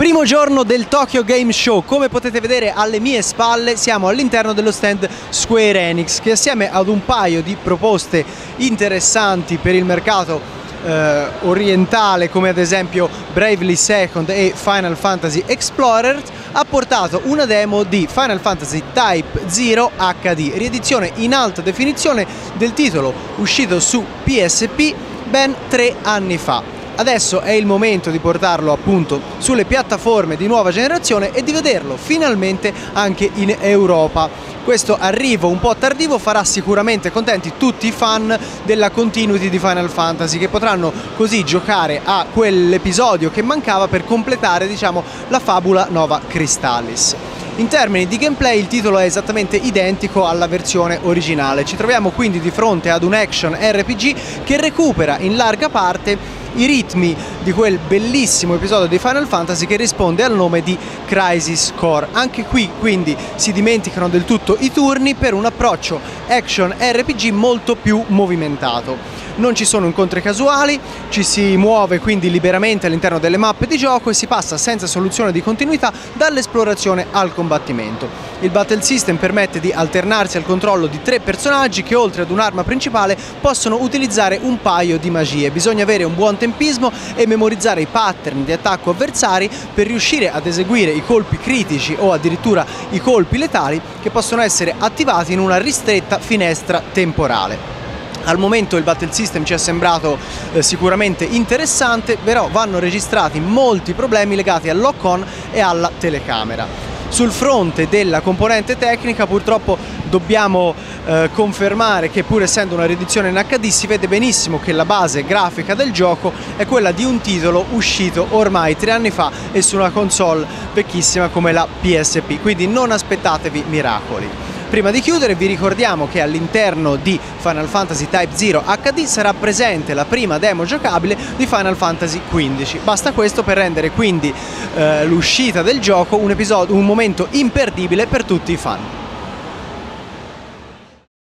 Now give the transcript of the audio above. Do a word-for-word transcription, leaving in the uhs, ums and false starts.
Primo giorno del Tokyo Game Show. Come potete vedere alle mie spalle siamo all'interno dello stand Square Enix, che assieme ad un paio di proposte interessanti per il mercato eh, orientale, come ad esempio Bravely Second e Final Fantasy Explorer, ha portato una demo di Final Fantasy Type Zero acca di, riedizione in alta definizione del titolo uscito su P S P ben tre anni fa. Adesso è il momento di portarlo appunto sulle piattaforme di nuova generazione e di vederlo finalmente anche in Europa. Questo arrivo un po' tardivo farà sicuramente contenti tutti i fan della continuity di Final Fantasy, che potranno così giocare a quell'episodio che mancava per completare, diciamo, la fabula Nova Crystallis. In termini di gameplay il titolo è esattamente identico alla versione originale. Ci troviamo quindi di fronte ad un action R P G che recupera in larga parte i ritmi di quel bellissimo episodio di Final Fantasy che risponde al nome di Crisis Core. Anche qui quindi si dimenticano del tutto i turni per un approccio action R P G molto più movimentato. Non ci sono incontri casuali, ci si muove quindi liberamente all'interno delle mappe di gioco e si passa senza soluzione di continuità dall'esplorazione al combattimento. Il battle system permette di alternarsi al controllo di tre personaggi che, oltre ad un'arma principale, possono utilizzare un paio di magie. Bisogna avere un buon tempismo e memorizzare i pattern di attacco avversari per riuscire ad eseguire i colpi critici o addirittura i colpi letali che possono essere attivati in una ristretta finestra temporale. Al momento il battle system ci è sembrato eh, sicuramente interessante, però vanno registrati molti problemi legati al lock-on e alla telecamera. Sul fronte della componente tecnica purtroppo dobbiamo eh, confermare che, pur essendo una riedizione in acca di, si vede benissimo che la base grafica del gioco è quella di un titolo uscito ormai tre anni fa e su una console vecchissima come la P S P, quindi non aspettatevi miracoli. Prima di chiudere vi ricordiamo che all'interno di Final Fantasy Type Zero acca di sarà presente la prima demo giocabile di Final Fantasy quindici. Basta questo per rendere quindi eh, l'uscita del gioco un episodio, un momento imperdibile per tutti i fan.